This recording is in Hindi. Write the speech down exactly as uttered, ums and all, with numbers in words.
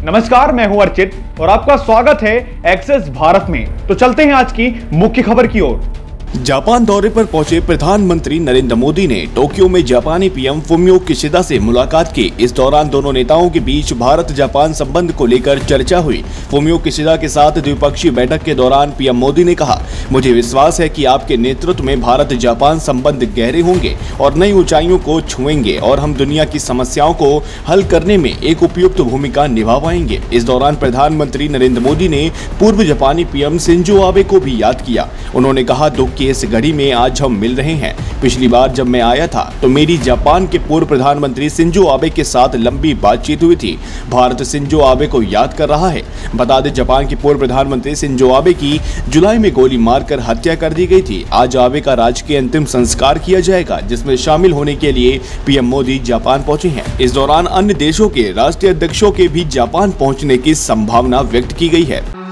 नमस्कार, मैं हूं अर्चित और आपका स्वागत है एक्सेस भारत में। तो चलते हैं आज की मुख्य खबर की ओर। जापान दौरे पर पहुंचे प्रधानमंत्री नरेंद्र मोदी ने टोक्यो में जापानी पीएम फुमियो किशिदा से मुलाकात की। इस दौरान दोनों नेताओं के बीच भारत जापान संबंध को लेकर चर्चा हुई। फुमियो किशिदा के साथ द्विपक्षीय बैठक के दौरान पीएम मोदी ने कहा, मुझे विश्वास है कि आपके नेतृत्व में भारत जापान संबंध गहरे होंगे और नई ऊंचाइयों को छुएंगे और हम दुनिया की समस्याओं को हल करने में एक उपयुक्त भूमिका निभा पाएंगे। इस दौरान प्रधानमंत्री नरेंद्र मोदी ने पूर्व जापानी पीएम शिंजो आबे को भी याद किया। उन्होंने कहा, दुख की इस घड़ी में आज हम मिल रहे हैं। पिछली बार जब मैं आया था तो मेरी जापान के पूर्व प्रधानमंत्री शिंजो आबे के साथ लंबी बातचीत हुई थी। भारत शिंजो आबे को याद कर रहा है। बता दें, जापान के पूर्व प्रधानमंत्री शिंजो आबे की जुलाई में गोली मारकर हत्या कर दी गई थी। आज आबे का राजकीय अंतिम संस्कार किया जाएगा, जिसमें शामिल होने के लिए पीएम मोदी जापान पहुंचे हैं। इस दौरान अन्य देशों के राष्ट्रीय अध्यक्षों के भी जापान पहुंचने की संभावना व्यक्त की गई है।